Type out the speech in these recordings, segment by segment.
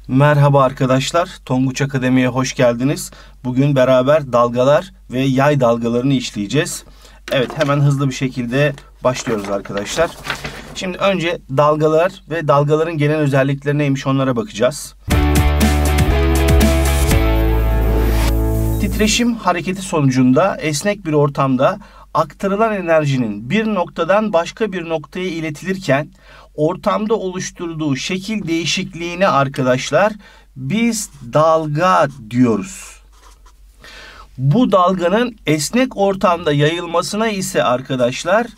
Merhaba arkadaşlar, Tonguç Akademi'ye hoş geldiniz. Bugün beraber dalgalar ve yay dalgalarını işleyeceğiz. Evet, hemen hızlı bir şekilde başlıyoruz arkadaşlar. Şimdi önce dalgalar ve dalgaların genel özellikleri neymiş onlara bakacağız. Titreşim hareketi sonucunda esnek bir ortamda aktarılan enerjinin bir noktadan başka bir noktaya iletilirken ortamda oluşturduğu şekil değişikliğine arkadaşlar biz dalga diyoruz. Bu dalganın esnek ortamda yayılmasına ise arkadaşlar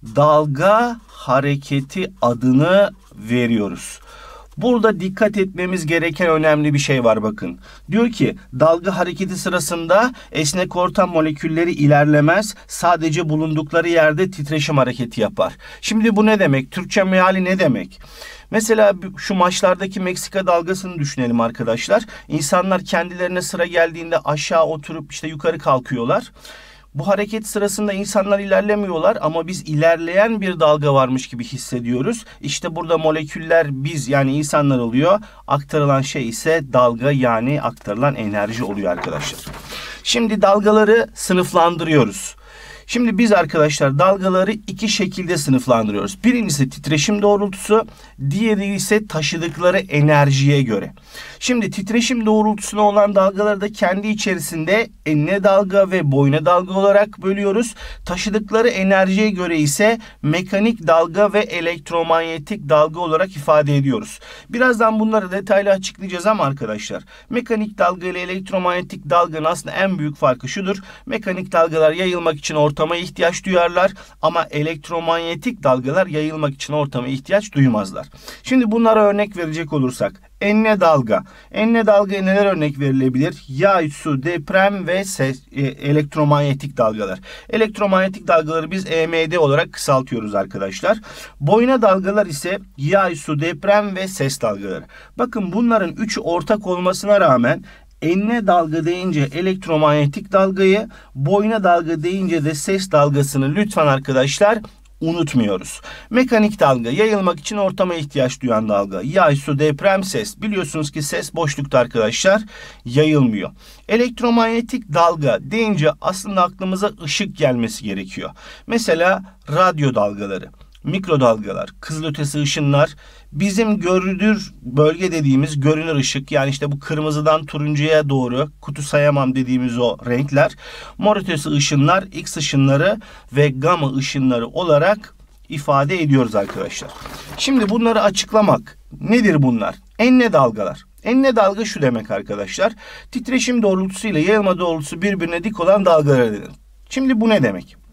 dalga hareketi adını veriyoruz. Burada dikkat etmemiz gereken önemli bir şey var bakın. Diyor ki dalga hareketi sırasında esnek ortam molekülleri ilerlemez. Sadece bulundukları yerde titreşim hareketi yapar. Şimdi bu ne demek? Türkçe meali ne demek? Mesela şu maçlardaki Meksika dalgasını düşünelim arkadaşlar. İnsanlar kendilerine sıra geldiğinde aşağı oturup işte yukarı kalkıyorlar. Bu hareket sırasında insanlar ilerlemiyorlar ama biz ilerleyen bir dalga varmış gibi hissediyoruz. İşte burada moleküller biz yani insanlar oluyor. Aktarılan şey ise dalga yani aktarılan enerji oluyor arkadaşlar. Şimdi dalgaları sınıflandırıyoruz. Şimdi biz arkadaşlar dalgaları iki şekilde sınıflandırıyoruz. Birincisi titreşim doğrultusu, diğeri ise taşıdıkları enerjiye göre. Şimdi titreşim doğrultusuna olan dalgaları da kendi içerisinde enine dalga ve boyuna dalga olarak bölüyoruz. Taşıdıkları enerjiye göre ise mekanik dalga ve elektromanyetik dalga olarak ifade ediyoruz. Birazdan bunları detaylı açıklayacağız ama arkadaşlar mekanik dalga ile elektromanyetik dalganın aslında en büyük farkı şudur. Mekanik dalgalar yayılmak için ortama ihtiyaç duyarlar ama elektromanyetik dalgalar yayılmak için ortama ihtiyaç duymazlar. Şimdi bunlara örnek verecek olursak enine dalga. Enine dalgaya neler örnek verilebilir? Yay, su, deprem ve elektromanyetik dalgalar. Elektromanyetik dalgaları biz EMD olarak kısaltıyoruz arkadaşlar. Boyuna dalgalar ise yay, su, deprem ve ses dalgaları. Bakın bunların üçü ortak olmasına rağmen enine dalga deyince elektromanyetik dalgayı, boyuna dalga deyince de ses dalgasını lütfen arkadaşlar unutmuyoruz. Mekanik dalga yayılmak için ortama ihtiyaç duyan dalga. Yay, su, deprem, ses. Biliyorsunuz ki ses boşlukta arkadaşlar yayılmıyor. Elektromanyetik dalga deyince aslında aklımıza ışık gelmesi gerekiyor. Mesela radyo dalgaları, mikrodalgalar, kızılötesi ışınlar, bizim görünür bölge dediğimiz görünür ışık yani işte bu kırmızıdan turuncuya doğru kutu sayamam dediğimiz o renkler, mor ötesi ışınlar, X ışınları ve gamma ışınları olarak ifade ediyoruz arkadaşlar. Şimdi bunları açıklamak nedir bunlar? Enine dalgalar. Enine dalga şu demek arkadaşlar. Titreşim doğrultusu ile yayılma doğrultusu birbirine dik olan dalgalara denir. Şimdi bu ne demek?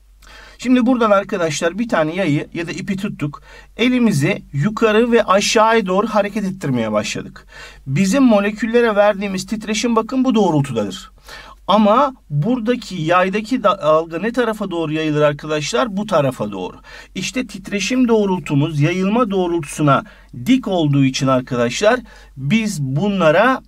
Şimdi buradan arkadaşlar bir tane yayı ya da ipi tuttuk. Elimizi yukarı ve aşağıya doğru hareket ettirmeye başladık. Bizim moleküllere verdiğimiz titreşim bakın bu doğrultudadır. Ama buradaki yaydaki dalga ne tarafa doğru yayılır arkadaşlar? Bu tarafa doğru. İşte titreşim doğrultumuz yayılma doğrultusuna dik olduğu için arkadaşlar biz bunlara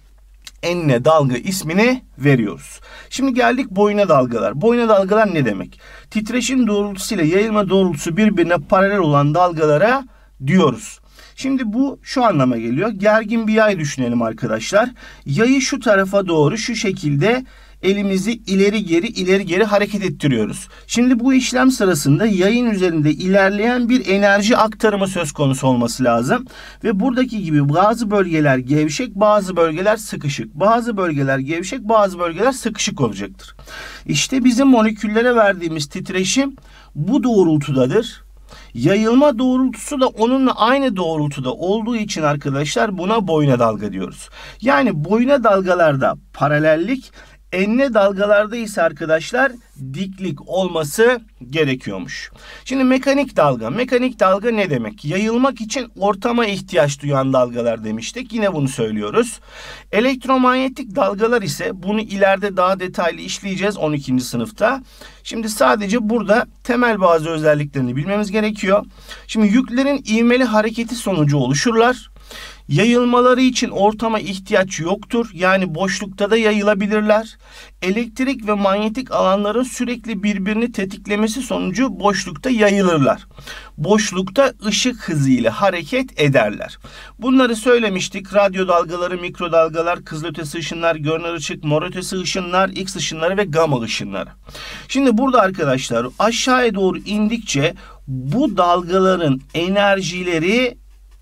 enine dalga ismini veriyoruz. Şimdi geldik boyuna dalgalar. Boyuna dalgalar ne demek? Titreşim doğrultusu ile yayılma doğrultusu birbirine paralel olan dalgalara diyoruz. Şimdi bu şu anlama geliyor. Gergin bir yay düşünelim arkadaşlar. Yayı şu tarafa doğru şu şekilde elimizi ileri geri hareket ettiriyoruz. Şimdi bu işlem sırasında yayın üzerinde ilerleyen bir enerji aktarımı söz konusu olması lazım. Ve buradaki gibi bazı bölgeler gevşek, bazı bölgeler sıkışık. Bazı bölgeler gevşek, bazı bölgeler sıkışık olacaktır. İşte bizim moleküllere verdiğimiz titreşim bu doğrultudadır. Yayılma doğrultusu da onunla aynı doğrultuda olduğu için arkadaşlar buna boyuna dalga diyoruz. Yani boyuna dalgalarda paralellik, enine dalgalarda ise arkadaşlar diklik olması gerekiyormuş. Şimdi mekanik dalga. Mekanik dalga ne demek? Yayılmak için ortama ihtiyaç duyan dalgalar demiştik. Yine bunu söylüyoruz. Elektromanyetik dalgalar ise bunu ileride daha detaylı işleyeceğiz 12. sınıfta. Şimdi sadece burada temel bazı özelliklerini bilmemiz gerekiyor. Şimdi yüklerin ivmeli hareketi sonucu oluşurlar. Yayılmaları için ortama ihtiyaç yoktur. Yani boşlukta da yayılabilirler. Elektrik ve manyetik alanların sürekli birbirini tetiklemesi sonucu boşlukta yayılırlar. Boşlukta ışık hızıyla hareket ederler. Bunları söylemiştik. Radyo dalgaları, mikrodalgalar, kızılötesi ışınlar, görünür ışık, mor ötesi ışınlar, X ışınları ve gamma ışınları. Şimdi burada arkadaşlar aşağıya doğru indikçe bu dalgaların enerjileri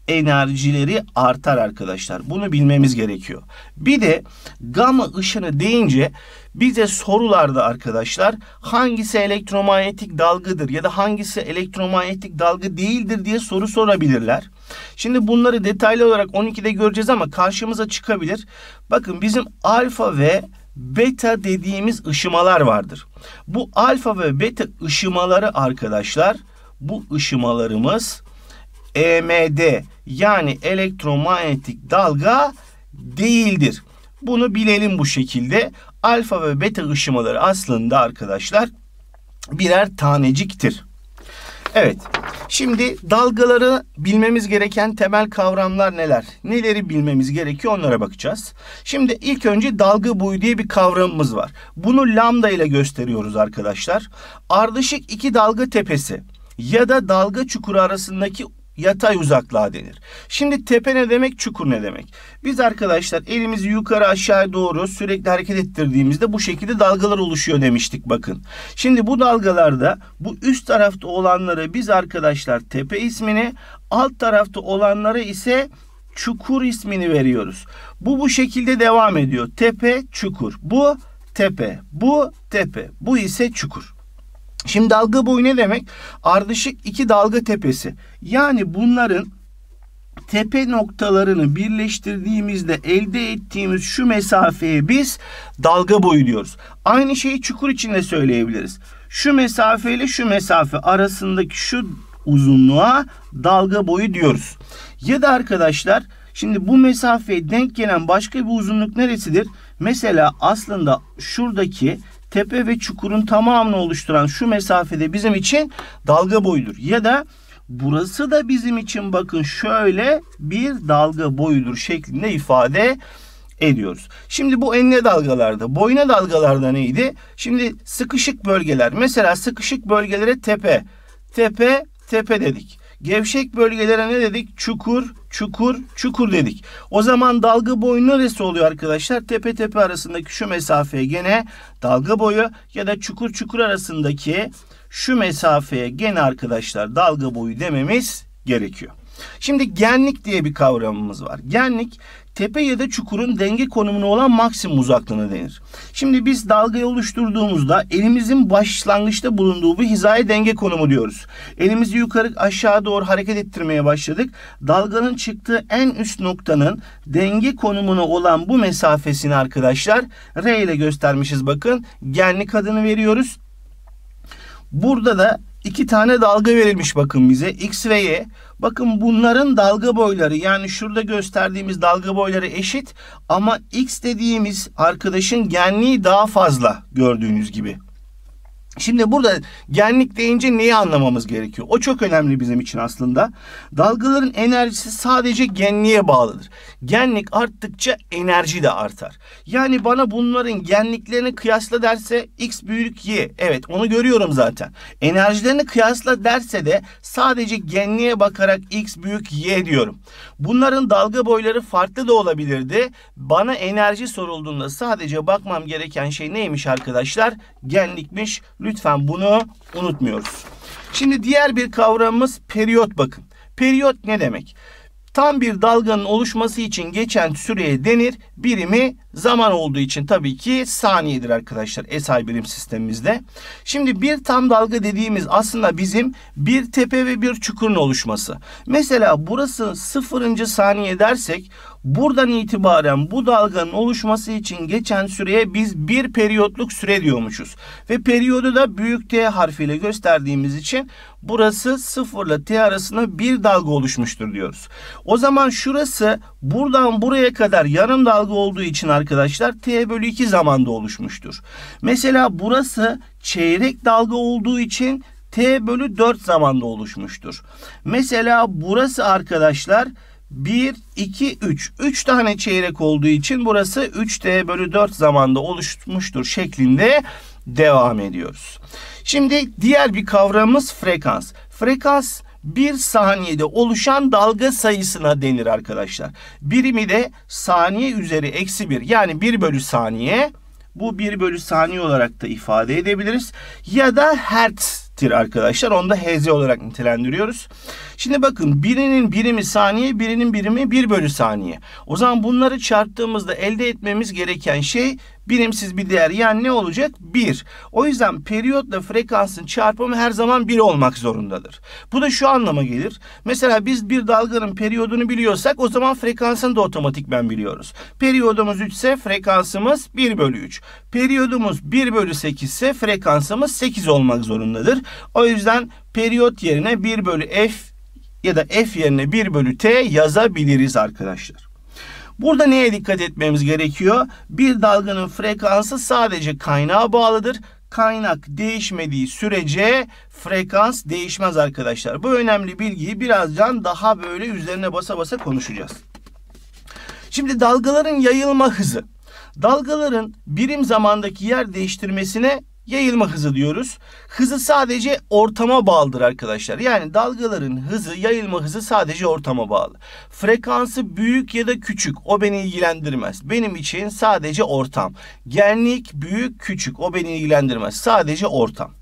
artar arkadaşlar. Bunu bilmemiz gerekiyor. Bir de gamma ışını deyince bize sorularda arkadaşlar hangisi elektromanyetik dalgadır ya da hangisi elektromanyetik dalga değildir diye soru sorabilirler. Şimdi bunları detaylı olarak 12'de göreceğiz ama karşımıza çıkabilir. Bakın bizim alfa ve beta dediğimiz ışımalar vardır. Bu alfa ve beta ışımaları arkadaşlar, bu ışımalarımız EMD yani elektromanyetik dalga değildir. Bunu bilelim bu şekilde. Alfa ve beta ışımaları aslında arkadaşlar birer taneciktir. Evet. Şimdi dalgaları bilmemiz gereken temel kavramlar neler? Neleri bilmemiz gerekiyor onlara bakacağız. Şimdi ilk önce dalga boyu diye bir kavramımız var. Bunu lambda ile gösteriyoruz arkadaşlar. Ardışık iki dalga tepesi ya da dalga çukuru arasındaki yatay uzaklığa denir. Şimdi tepe ne demek, çukur ne demek? Biz arkadaşlar elimizi yukarı aşağı doğru sürekli hareket ettirdiğimizde bu şekilde dalgalar oluşuyor demiştik bakın. Şimdi bu dalgalarda bu üst tarafta olanlara biz arkadaşlar tepe ismini, alt tarafta olanlara ise çukur ismini veriyoruz. Bu şekilde devam ediyor. Tepe, çukur. Bu tepe, bu tepe. Bu ise çukur. Şimdi dalga boyu ne demek? Ardışık iki dalga tepesi. Yani bunların tepe noktalarını birleştirdiğimizde elde ettiğimiz şu mesafeye biz dalga boyu diyoruz. Aynı şeyi çukur için de söyleyebiliriz. Şu mesafe ile şu mesafe arasındaki şu uzunluğa dalga boyu diyoruz. Ya da arkadaşlar şimdi bu mesafeye denk gelen başka bir uzunluk neresidir? Mesela aslında şuradaki tepe ve çukurun tamamını oluşturan şu mesafede bizim için dalga boyudur. Ya da burası da bizim için bakın şöyle bir dalga boyudur şeklinde ifade ediyoruz. Şimdi bu enine dalgalarda, boyuna dalgalarda neydi? Şimdi sıkışık bölgeler. Mesela sıkışık bölgelere tepe, tepe, tepe dedik. Gevşek bölgelere ne dedik? Çukur, çukur, çukur dedik. O zaman dalga boyu neresi oluyor arkadaşlar? Tepe tepe arasındaki şu mesafeye gene dalga boyu ya da çukur çukur arasındaki şu mesafeye gene arkadaşlar dalga boyu dememiz gerekiyor. Şimdi genlik diye bir kavramımız var. Genlik tepe ya da çukurun denge konumuna olan maksimum uzaklığına denir. Şimdi biz dalgayı oluşturduğumuzda elimizin başlangıçta bulunduğu bu hizaya denge konumu diyoruz. Elimizi yukarı aşağı doğru hareket ettirmeye başladık. Dalganın çıktığı en üst noktanın denge konumuna olan bu mesafesini arkadaşlar R ile göstermişiz bakın. Genlik adını veriyoruz. Burada da iki tane dalga verilmiş bakın bize. X ve Y. Bakın bunların dalga boyları yani şurada gösterdiğimiz dalga boyları eşit. Ama X dediğimiz arkadaşın genliği daha fazla gördüğünüz gibi. Şimdi burada genlik deyince neyi anlamamız gerekiyor? O çok önemli bizim için aslında. Dalgaların enerjisi sadece genliğe bağlıdır. Genlik arttıkça enerji de artar. Yani bana bunların genliklerini kıyasla derse X büyük Y. Evet onu görüyorum zaten. Enerjilerini kıyasla derse de sadece genliğe bakarak X büyük Y diyorum. Bunların dalga boyları farklı da olabilirdi. Bana enerji sorulduğunda sadece bakmam gereken şey neymiş arkadaşlar? Genlikmiş. Lütfen bunu unutmuyoruz. Şimdi diğer bir kavramımız periyot bakın. Periyot ne demek? Tam bir dalganın oluşması için geçen süreye denir. Birimi zaman olduğu için tabii ki saniyedir arkadaşlar SI birim sistemimizde. Şimdi bir tam dalga dediğimiz aslında bizim bir tepe ve bir çukurun oluşması. Mesela burası 0. saniye dersek buradan itibaren bu dalganın oluşması için geçen süreye biz bir periyotluk süre diyormuşuz. Ve periyodu da büyük T harfiyle gösterdiğimiz için burası 0 ile T arasında bir dalga oluşmuştur diyoruz. O zaman şurası buradan buraya kadar yarım dalga olduğu için arkadaşlar T bölü 2 zamanda oluşmuştur. Mesela burası çeyrek dalga olduğu için T bölü 4 zamanda oluşmuştur. Mesela burası arkadaşlar 1, 2, 3. 3 tane çeyrek olduğu için burası 3t/4 zamanda oluşmuştur şeklinde devam ediyoruz. Şimdi diğer bir kavramımız frekans. Frekans bir saniyede oluşan dalga sayısına denir arkadaşlar. Birimi de saniye üzeri eksi 1, yani 1 bölü saniye. Bu 1 bölü saniye olarak da ifade edebiliriz. Ya da hertz'tir arkadaşlar. Onu da Hz olarak nitelendiriyoruz. Şimdi bakın, birinin birimi saniye, birinin birimi 1 bölü saniye. O zaman bunları çarptığımızda elde etmemiz gereken şey birimsiz bir değer. Yani ne olacak? 1. O yüzden periyotla frekansın çarpımı her zaman 1 olmak zorundadır. Bu da şu anlama gelir. Mesela biz bir dalganın periyodunu biliyorsak o zaman frekansını da otomatikmen biliyoruz. Periyodumuz 3 ise frekansımız 1 bölü 3. Periyodumuz 1 bölü 8 ise frekansımız 8 olmak zorundadır. O yüzden periyot yerine 1 bölü f ya da f yerine 1 bölü t yazabiliriz arkadaşlar. Burada neye dikkat etmemiz gerekiyor? Bir dalganın frekansı sadece kaynağa bağlıdır. Kaynak değişmediği sürece frekans değişmez arkadaşlar. Bu önemli bilgiyi birazdan daha böyle üzerine basa basa konuşacağız. Şimdi dalgaların yayılma hızı. Dalgaların birim zamandaki yer değiştirmesine yayılma hızı diyoruz. Hızı sadece ortama bağlıdır arkadaşlar. Yani dalgaların hızı, yayılma hızı sadece ortama bağlı. Frekansı büyük ya da küçük, o beni ilgilendirmez. Benim için sadece ortam. Genlik büyük küçük, o beni ilgilendirmez. Sadece ortam.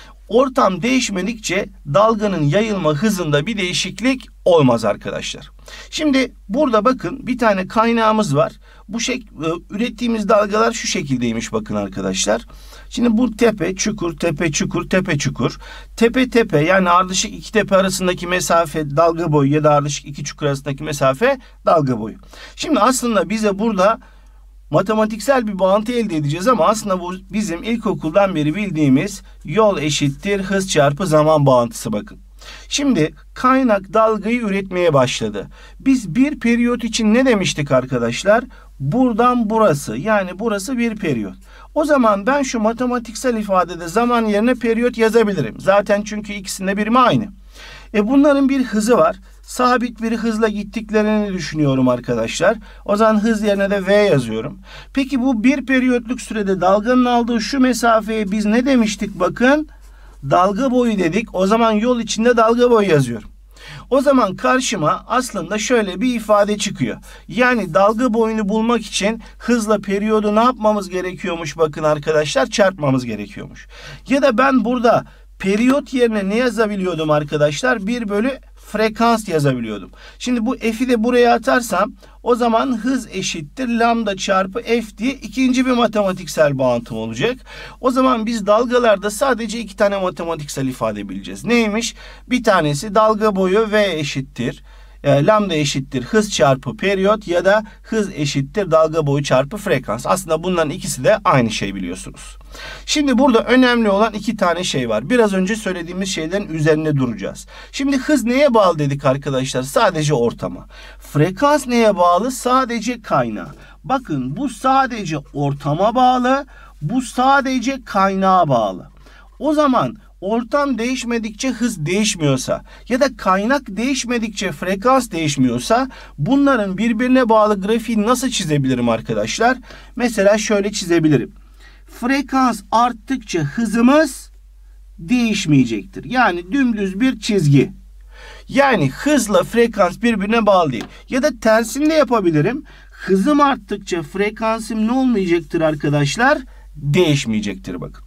Ortam değişmedikçe dalganın yayılma hızında bir değişiklik olmaz arkadaşlar. Şimdi burada bakın, bir tane kaynağımız var. Bu ürettiğimiz dalgalar şu şekildeymiş bakın arkadaşlar. Şimdi bu tepe çukur, tepe çukur, tepe çukur. Tepe tepe, yani ardışık iki tepe arasındaki mesafe dalga boyu ya da ardışık iki çukur arasındaki mesafe dalga boyu. Şimdi aslında bize burada matematiksel bir bağıntı elde edeceğiz ama aslında bu bizim ilkokuldan beri bildiğimiz yol eşittir hız çarpı zaman bağıntısı bakın. Şimdi kaynak dalgayı üretmeye başladı. Biz bir periyot için ne demiştik arkadaşlar? Buradan burası, yani burası bir periyot. O zaman ben şu matematiksel ifadede zaman yerine periyot yazabilirim. Zaten çünkü ikisinin de birimi aynı. Bunların bir hızı var. Sabit bir hızla gittiklerini düşünüyorum arkadaşlar. O zaman hız yerine de v yazıyorum. Peki bu bir periyotluk sürede dalganın aldığı şu mesafeye biz ne demiştik bakın? Dalga boyu dedik. O zaman yol içinde dalga boyu yazıyorum. O zaman karşıma aslında şöyle bir ifade çıkıyor. Yani dalga boyunu bulmak için hızla periyodu ne yapmamız gerekiyormuş bakın arkadaşlar? Çarpmamız gerekiyormuş. Ya da ben burada periyot yerine ne yazabiliyordum arkadaşlar? 1 bölü frekans yazabiliyordum. Şimdi bu f'i de buraya atarsam o zaman hız eşittir lambda çarpı f diye ikinci bir matematiksel bağıntım olacak. O zaman biz dalgalarda sadece iki tane matematiksel ifade bileceğiz. Neymiş? Bir tanesi dalga boyu v eşittir lambda eşittir hız çarpı periyot ya da hız eşittir dalga boyu çarpı frekans. Aslında bunların ikisi de aynı şey biliyorsunuz. Şimdi burada önemli olan iki tane şey var. Biraz önce söylediğimiz şeylerin üzerine duracağız. Şimdi hız neye bağlı dedik arkadaşlar? Sadece ortama. Frekans neye bağlı? Sadece kaynağa. Bakın, bu sadece ortama bağlı, bu sadece kaynağa bağlı. O zaman ortam değişmedikçe hız değişmiyorsa ya da kaynak değişmedikçe frekans değişmiyorsa bunların birbirine bağlı grafiği nasıl çizebilirim arkadaşlar? Mesela şöyle çizebilirim. Frekans arttıkça hızımız değişmeyecektir. Yani dümdüz bir çizgi. Yani hızla frekans birbirine bağlı değil. Ya da tersini de yapabilirim. Hızım arttıkça frekansım ne olmayacaktır arkadaşlar? Değişmeyecektir bakın.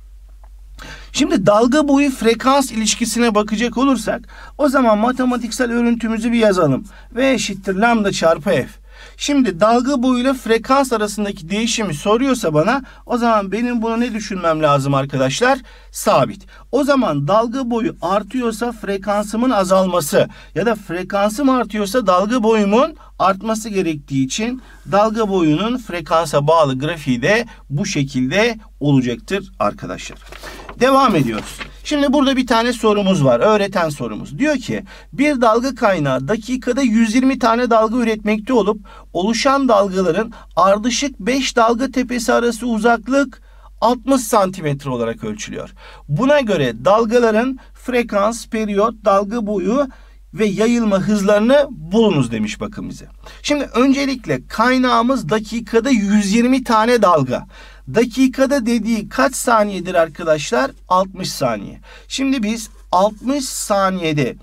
Şimdi dalga boyu frekans ilişkisine bakacak olursak o zaman matematiksel örüntümüzü bir yazalım. V eşittir lambda çarpı f. Şimdi dalga boyuyla frekans arasındaki değişimi soruyorsa bana o zaman benim bunu ne düşünmem lazım arkadaşlar? Sabit. O zaman dalga boyu artıyorsa frekansımın azalması ya da frekansım artıyorsa dalga boyumun artması gerektiği için dalga boyunun frekansa bağlı grafiği de bu şekilde olacaktır arkadaşlar. Devam ediyoruz. Şimdi burada bir tane sorumuz var. Öğreten sorumuz. Diyor ki bir dalga kaynağı dakikada 120 tane dalga üretmekte olup oluşan dalgaların ardışık 5 dalga tepesi arası uzaklık 60 santimetre olarak ölçülüyor. Buna göre dalgaların frekans, periyot, dalga boyu ve yayılma hızlarını bulunuz demiş bakın bize. Şimdi öncelikle kaynağımız dakikada 120 tane dalga. Dakikada dediği kaç saniyedir arkadaşlar? 60 saniye. Şimdi biz 60 saniyede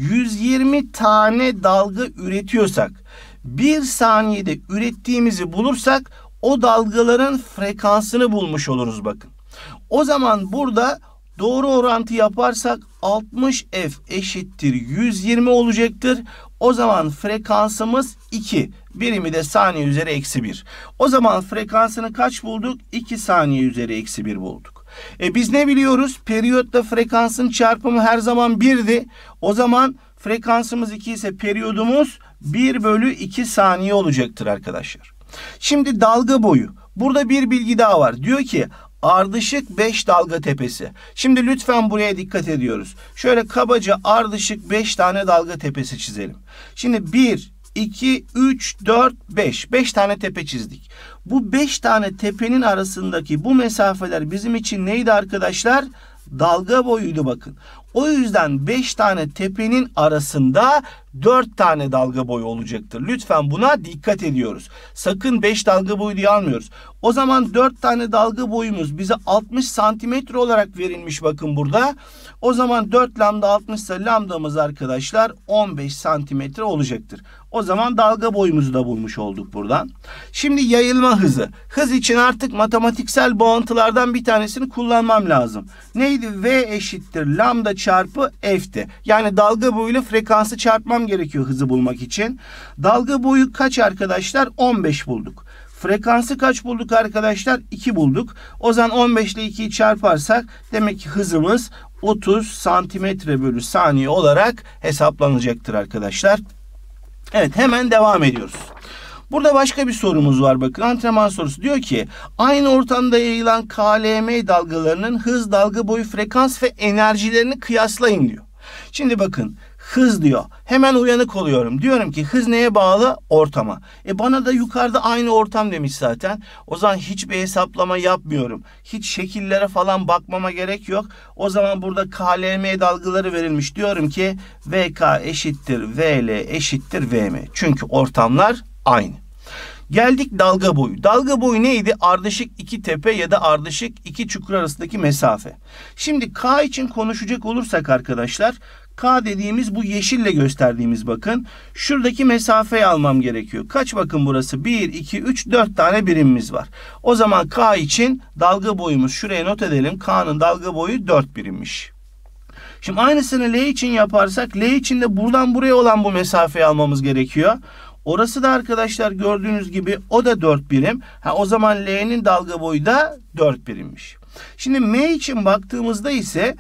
120 tane dalga üretiyorsak, 1 saniyede ürettiğimizi bulursak o dalgaların frekansını bulmuş oluruz bakın. O zaman burada doğru orantı yaparsak 60F eşittir 120 olacaktır. O zaman frekansımız 2. Birimi de saniye üzeri eksi 1. O zaman frekansını kaç bulduk? 2 saniye üzeri eksi 1 bulduk. Biz ne biliyoruz? Periyotla frekansın çarpımı her zaman 1'di. O zaman frekansımız 2 ise periyodumuz 1 bölü 2 saniye olacaktır arkadaşlar. Şimdi dalga boyu. Burada bir bilgi daha var. Diyor ki ardışık 5 dalga tepesi. Şimdi lütfen buraya dikkat ediyoruz. Şöyle kabaca ardışık 5 tane dalga tepesi çizelim. Şimdi 1, 2, 3, 4, 5. 5 tane tepe çizdik. Bu 5 tane tepenin arasındaki bu mesafeler bizim için neydi arkadaşlar? Dalga boyuydu bakın. O yüzden 5 tane tepenin arasında 4 tane dalga boyu olacaktır. Lütfen buna dikkat ediyoruz. Sakın 5 dalga boyu diye almıyoruz. O zaman 4 tane dalga boyumuz bize 60 santimetre olarak verilmiş bakın burada. O zaman 4 lambda 60 ise lambdamız arkadaşlar 15 santimetre olacaktır. O zaman dalga boyumuzu da bulmuş olduk buradan. Şimdi yayılma hızı. Hız için artık matematiksel bağıntılardan bir tanesini kullanmam lazım. Neydi? V eşittir lambda çarpı F'ti. Yani dalga boyuyla frekansı çarpmam gerekiyor hızı bulmak için. Dalga boyu kaç arkadaşlar? 15 bulduk. Frekansı kaç bulduk arkadaşlar? 2 bulduk. O zaman 15 ile 2'yi çarparsak demek ki hızımız 30 santimetre bölü saniye olarak hesaplanacaktır arkadaşlar. Evet, hemen devam ediyoruz. Burada başka bir sorumuz var bakın. Antrenman sorusu diyor ki aynı ortamda yayılan KLM dalgalarının hız, dalga boyu, frekans ve enerjilerini kıyaslayın diyor. Şimdi bakın hız diyor. Hemen uyanık oluyorum. Diyorum ki hız neye bağlı? Ortama. Bana da yukarıda aynı ortam demiş zaten. O zaman hiçbir hesaplama yapmıyorum. Hiç şekillere falan bakmama gerek yok. O zaman burada KLM dalgaları verilmiş. Diyorum ki VK eşittir VL eşittir VM. Çünkü ortamlar aynı. Geldik dalga boyu. Dalga boyu neydi? Ardışık iki tepe ya da ardışık iki çukur arasındaki mesafe. Şimdi K için konuşacak olursak arkadaşlar, K dediğimiz bu yeşille gösterdiğimiz bakın. Şuradaki mesafeyi almam gerekiyor. Kaç bakın burası? 1, 2, 3, 4 tane birimimiz var. O zaman K için dalga boyumuz, şuraya not edelim. K'nın dalga boyu 4 birimmiş. Şimdi aynısını L için yaparsak, L için de buradan buraya olan bu mesafeyi almamız gerekiyor. Orası da arkadaşlar gördüğünüz gibi o da 4 birim. O zaman L'nin dalga boyu da 4 birimmiş. Şimdi M için baktığımızda ise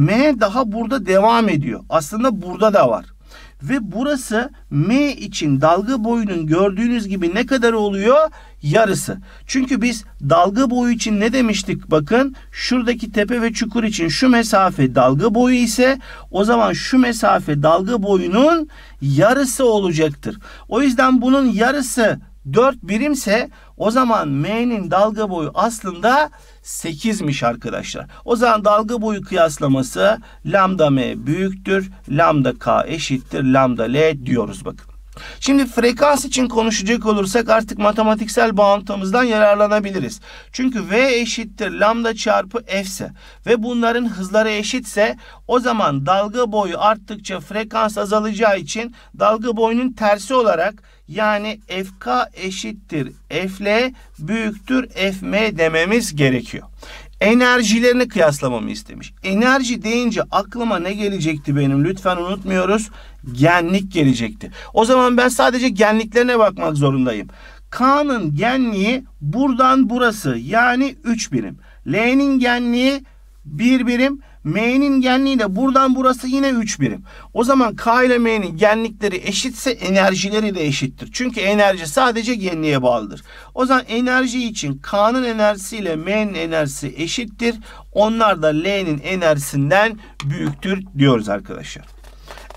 M daha burada devam ediyor. Aslında burada da var. Ve burası M için dalga boyunun gördüğünüz gibi ne kadar oluyor? Yarısı. Çünkü biz dalga boyu için ne demiştik? Bakın şuradaki tepe ve çukur için şu mesafe dalga boyu ise o zaman şu mesafe dalga boyunun yarısı olacaktır. O yüzden bunun yarısı 4 birimse o zaman M'nin dalga boyu aslında 8'miş arkadaşlar. O zaman dalga boyu kıyaslaması lambda M büyüktür, lambda K eşittir, lambda L diyoruz bakın. Şimdi frekans için konuşacak olursak artık matematiksel bağıntımızdan yararlanabiliriz. Çünkü V eşittir lambda çarpı F ise ve bunların hızları eşitse o zaman dalga boyu arttıkça frekans azalacağı için dalga boyunun tersi olarak yani FK eşittir FL büyüktür FM dememiz gerekiyor. Enerjilerini kıyaslamamı istemiş. Enerji deyince aklıma ne gelecekti benim? Lütfen unutmuyoruz. Genlik gelecekti. O zaman ben sadece genliklerine bakmak zorundayım. K'nın genliği buradan burası yani 3 birim. L'nin genliği 1 birim. M'nin genliği de buradan burası yine 3 birim. O zaman K ile M'nin genlikleri eşitse enerjileri de eşittir. Çünkü enerji sadece genliğe bağlıdır. O zaman enerji için K'nın enerjisi ile M'nin enerjisi eşittir. Onlar da L'nin enerjisinden büyüktür diyoruz arkadaşlar.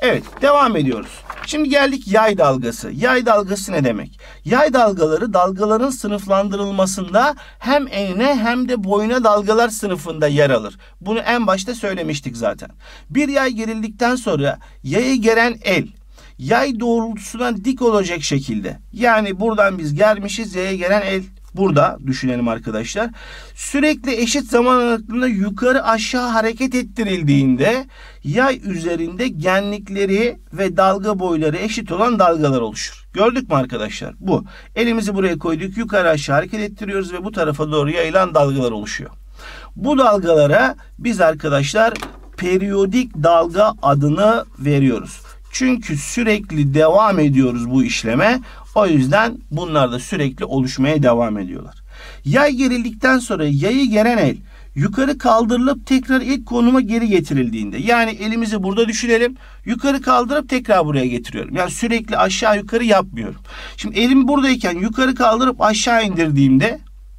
Evet, devam ediyoruz. Şimdi geldik yay dalgası. Yay dalgası ne demek? Yay dalgaları dalgaların sınıflandırılmasında hem enine hem de boyuna dalgalar sınıfında yer alır. Bunu en başta söylemiştik zaten. Bir yay gerildikten sonra yayı geren el yay doğrultusuna dik olacak şekilde. Yani buradan biz gelmişiz, yaya gelen el burada düşünelim arkadaşlar. Sürekli eşit zaman aralığında yukarı aşağı hareket ettirildiğinde yay üzerinde genlikleri ve dalga boyları eşit olan dalgalar oluşur. Gördük mü arkadaşlar? Bu. Elimizi buraya koyduk, yukarı aşağı hareket ettiriyoruz ve bu tarafa doğru yayılan dalgalar oluşuyor. Bu dalgalara biz arkadaşlar periyodik dalga adını veriyoruz. Çünkü sürekli devam ediyoruz bu işleme. O yüzden bunlar da sürekli oluşmaya devam ediyorlar. Yay gerildikten sonra yayı geren el yukarı kaldırılıp tekrar ilk konuma geri getirildiğinde, yani elimizi burada düşünelim, yukarı kaldırıp tekrar buraya getiriyorum. Yani sürekli aşağı yukarı yapmıyorum. Şimdi elim buradayken yukarı kaldırıp aşağı indirdiğimde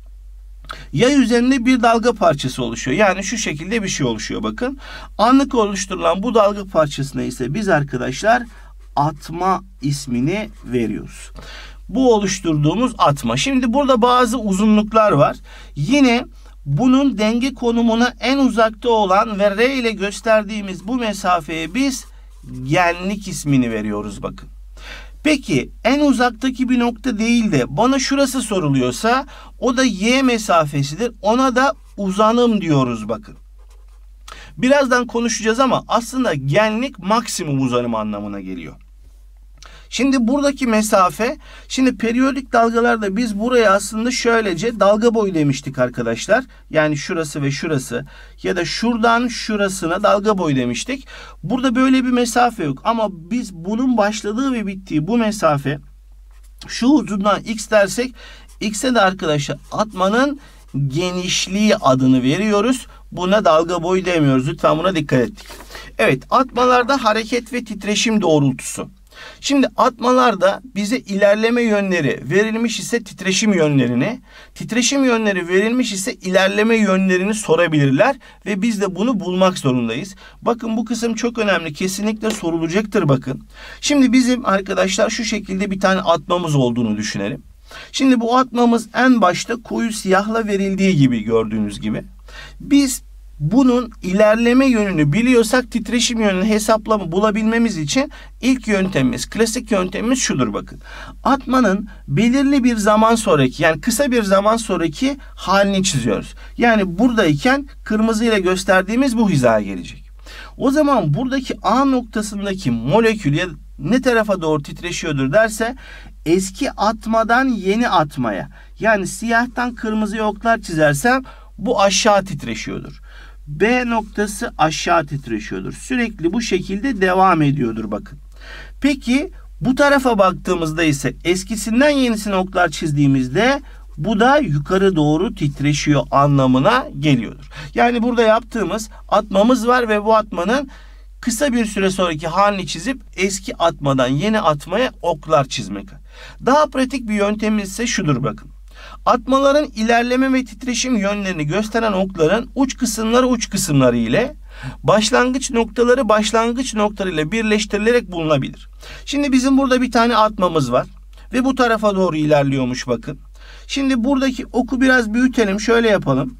yay üzerinde bir dalga parçası oluşuyor. Yani şu şekilde bir şey oluşuyor bakın. Anlık oluşturulan bu dalga parçasına ise biz arkadaşlar atma ismini veriyoruz. Bu oluşturduğumuz atma. Şimdi burada bazı uzunluklar var. Yine bunun denge konumuna en uzakta olan ve R ile gösterdiğimiz bu mesafeye biz genlik ismini veriyoruz bakın. Peki en uzaktaki bir nokta değil de bana şurası soruluyorsa o da y mesafesidir. Ona da uzanım diyoruz bakın. Birazdan konuşacağız ama aslında genlik maksimum uzanım anlamına geliyor. Şimdi buradaki mesafe, şimdi periyodik dalgalarda biz buraya aslında şöylece dalga boyu demiştik arkadaşlar. Yani şurası ve şurası ya da şuradan şurasına dalga boyu demiştik. Burada böyle bir mesafe yok ama biz bunun başladığı ve bittiği bu mesafe, şu uzunluğa x dersek x'e de arkadaşlar atmanın genişliği adını veriyoruz. Buna dalga boyu demiyoruz. Lütfen buna dikkat ettik. Evet, atmalarda hareket ve titreşim doğrultusu. Şimdi atmalarda bize ilerleme yönleri verilmiş ise titreşim yönlerini, titreşim yönleri verilmiş ise ilerleme yönlerini sorabilirler ve biz de bunu bulmak zorundayız. Bakın bu kısım çok önemli. Kesinlikle sorulacaktır bakın. Şimdi bizim arkadaşlar şu şekilde bir tane atmamız olduğunu düşünelim. Şimdi bu atmamız en başta koyu siyahla verildiği gibi gördüğünüz gibi. Biz bunun ilerleme yönünü biliyorsak titreşim yönünü hesaplama bulabilmemiz için ilk yöntemimiz, klasik yöntemimiz şudur bakın. Atmanın belirli bir zaman sonraki, yani kısa bir zaman sonraki halini çiziyoruz. Yani buradayken kırmızı ile gösterdiğimiz bu hizaya gelecek. O zaman buradaki A noktasındaki molekül ya ne tarafa doğru titreşiyordur derse eski atmadan yeni atmaya, yani siyahtan kırmızıya oklar çizersem bu aşağı titreşiyordur. B noktası aşağı titreşiyordur. Sürekli bu şekilde devam ediyordur bakın. Peki bu tarafa baktığımızda ise eskisinden yenisine oklar çizdiğimizde bu da yukarı doğru titreşiyor anlamına geliyordur. Yani burada yaptığımız atmamız var ve bu atmanın kısa bir süre sonraki halini çizip eski atmadan yeni atmaya oklar çizmek. Daha pratik bir yöntemimiz ise şudur bakın. Atmaların ilerleme ve titreşim yönlerini gösteren okların uç kısımları ile başlangıç noktaları ile birleştirilerek bulunabilir. Şimdi bizim burada bir tane atmamız var ve bu tarafa doğru ilerliyormuş bakın. Şimdi buradaki oku biraz büyütelim, şöyle yapalım.